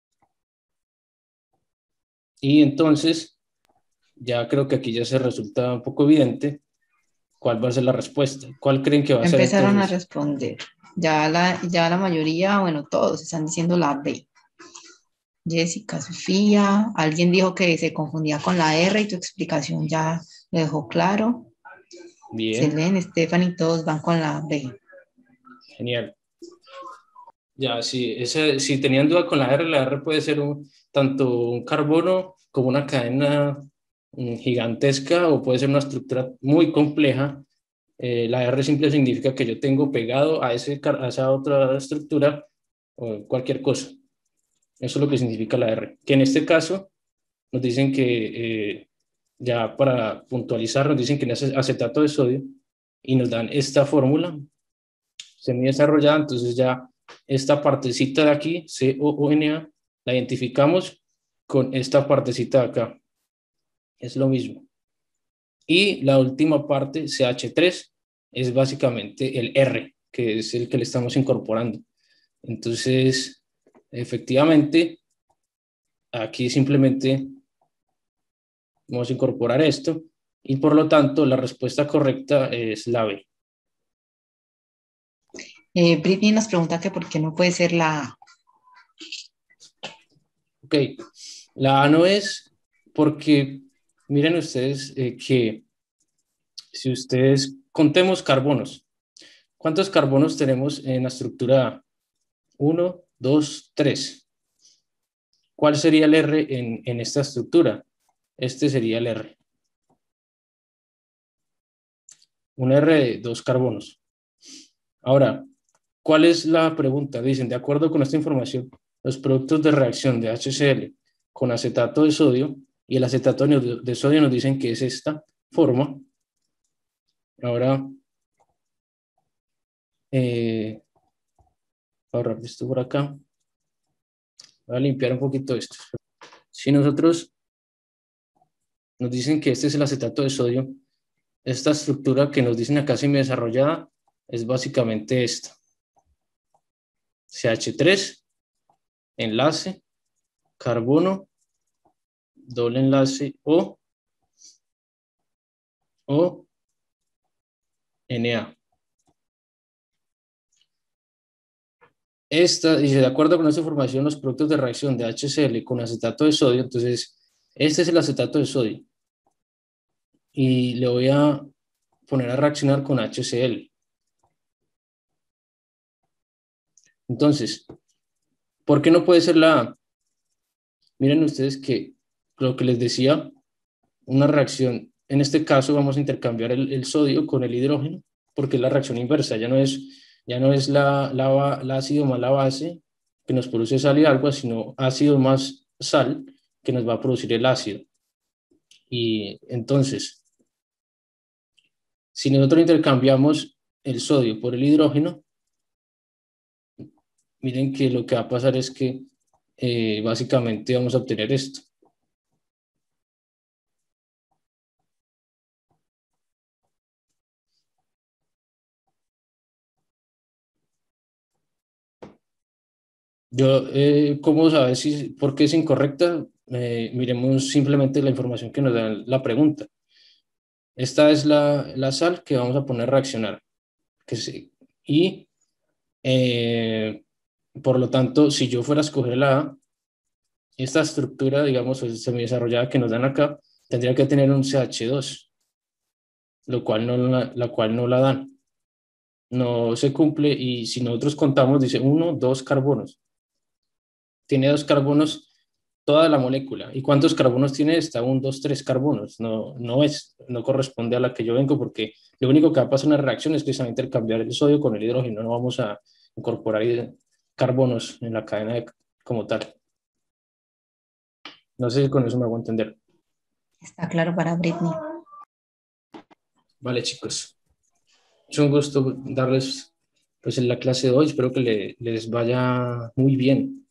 Y entonces, ya creo que aquí ya se resulta un poco evidente cuál va a ser la respuesta. ¿Cuál creen que va a ser Empezaron a entonces? responder. Ya la, ya la mayoría, bueno, todos están diciendo la B. Jessica, Sofía, alguien dijo que se confundía con la R y tu explicación ya lo dejó claro. Bien, Selene, Stephanie, todos van con la B. genial. Ya, sí, ese, si tenían duda con la R, la R puede ser un, tanto un carbono como una cadena mm, gigantesca o puede ser una estructura muy compleja. Eh, la R simple significa que yo tengo pegado a, ese, a esa otra estructura o cualquier cosa. Eso es lo que significa la R. Que en este caso nos dicen que, eh, ya para puntualizar, nos dicen que es acetato de sodio y nos dan esta fórmula semi desarrollada, entonces ya esta partecita de aquí, C O O N A, la identificamos con esta partecita de acá. Es lo mismo. Y la última parte, C H tres, es básicamente el R, que es el que le estamos incorporando. Entonces, efectivamente, aquí simplemente vamos a incorporar esto y por lo tanto la respuesta correcta es la B. Eh, Britney nos pregunta que por qué no puede ser la A. Ok, la A no es porque miren ustedes eh, que si ustedes contemos carbonos, ¿cuántos carbonos tenemos en la estructura A? uno, dos, tres. ¿Cuál sería el R en, en esta estructura? Este sería el R. un R de dos carbonos. Ahora, ¿cuál es la pregunta? Dicen, de acuerdo con esta información, los productos de reacción de HCl con acetato de sodio y el acetato de sodio nos dicen que es esta forma. Ahora, eh, ahorrar esto por acá. Voy a limpiar un poquito esto. Si nosotros nos dicen que este es el acetato de sodio, esta estructura que nos dicen acá semi desarrollada es básicamente esta. C H tres, enlace, carbono, doble enlace O, O, Na. Esta, dice, de acuerdo con esta información, los productos de reacción de HCl con acetato de sodio, entonces, este es el acetato de sodio. Y le voy a poner a reaccionar con HCl. Entonces, ¿por qué no puede ser la A? Miren ustedes que lo que les decía, una reacción, en este caso vamos a intercambiar el, el sodio con el hidrógeno, porque es la reacción inversa, ya no es, ya no es la, la, la ácido más la base que nos produce sal y agua, sino ácido más sal que nos va a producir el ácido. Y entonces, si nosotros intercambiamos el sodio por el hidrógeno, miren que lo que va a pasar es que eh, básicamente vamos a obtener esto. Yo, eh, ¿cómo sabes si, por qué es incorrecta? Eh, miremos simplemente la información que nos da la pregunta. Esta es la, la sal que vamos a poner a reaccionar. Que sí, y eh, por lo tanto, si yo fuera a escoger la A, esta estructura, digamos, semidesarrollada que nos dan acá, tendría que tener un C H dos, lo cual no la, la cual no la dan. No se cumple y si nosotros contamos, dice uno, dos carbonos. Tiene dos carbonos toda la molécula. ¿Y cuántos carbonos tiene esta? Un, dos, tres carbonos. No, no es, no corresponde a la que yo vengo porque lo único que va a pasar en una reacción es que se va a intercambiar el sodio con el hidrógeno. No vamos a incorporar carbonos en la cadena de, como tal. No sé si con eso me hago entender. Está claro para Britney. Vale, chicos. Es un gusto darles pues en la clase de hoy. Espero que le, les vaya muy bien.